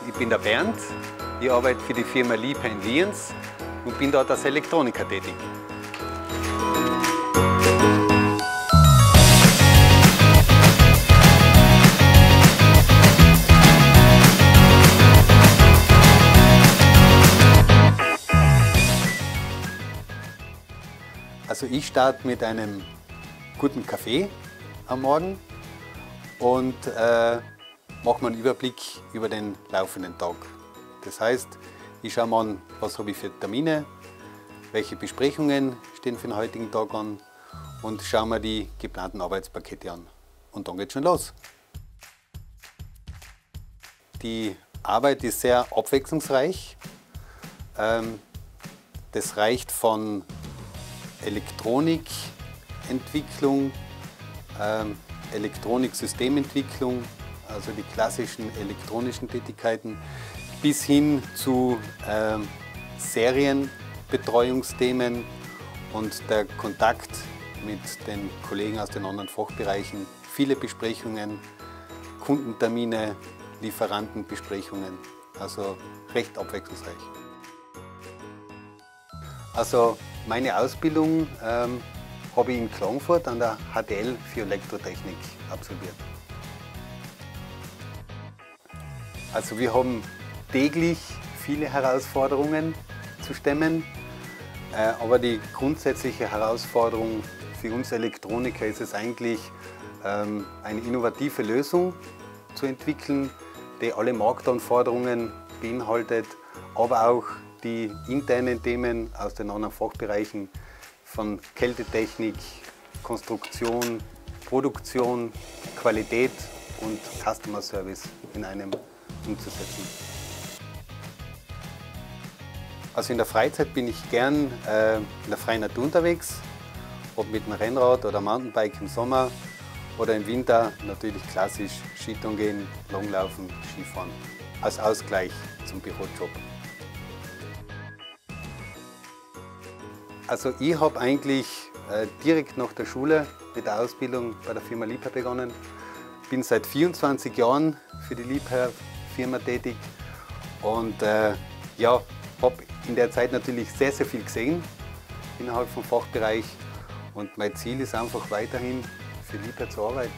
ich bin der Bernd. Ich arbeite für die Firma Liebherr in Lienz und bin dort als Elektroniker tätig. Also ich starte mit einem guten Kaffee am Morgen und mache mir einen Überblick über den laufenden Tag. Das heißt, ich schaue mir an, was habe ich für Termine, welche Besprechungen stehen für den heutigen Tag an und schaue mir die geplanten Arbeitspakete an. Und dann geht es schon los. Die Arbeit ist sehr abwechslungsreich. Das reicht von Elektronikentwicklung, Elektroniksystementwicklung, also die klassischen elektronischen Tätigkeiten, bis hin zu Serienbetreuungsthemen und der Kontakt mit den Kollegen aus den anderen Fachbereichen, viele Besprechungen, Kundentermine, Lieferantenbesprechungen, also recht abwechslungsreich. Also meine Ausbildung habe ich in Klagenfurt an der HTL für Elektrotechnik absolviert. Also wir haben täglich viele Herausforderungen zu stemmen, aber die grundsätzliche Herausforderung für uns Elektroniker ist es eigentlich, eine innovative Lösung zu entwickeln, die alle Marktanforderungen beinhaltet, aber auch die internen Themen aus den anderen Fachbereichen von Kältetechnik, Konstruktion, Produktion, Qualität und Customer Service in einem umzusetzen. Also in der Freizeit bin ich gern in der freien Natur unterwegs, ob mit dem Rennrad oder Mountainbike im Sommer oder im Winter natürlich klassisch Skitouren gehen, Langlaufen, Skifahren als Ausgleich zum Bürojob. Also ich habe eigentlich direkt nach der Schule mit der Ausbildung bei der Firma Liebherr begonnen. Bin seit 24 Jahren für die Liebherr-Firma tätig und ja, habe in der Zeit natürlich sehr, sehr viel gesehen innerhalb vom Fachbereich und mein Ziel ist einfach weiterhin für Liebherr zu arbeiten.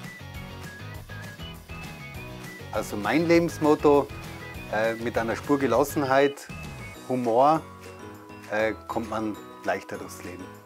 Also mein Lebensmotto, mit einer Spur Gelassenheit, Humor kommt man leichter durchs Leben.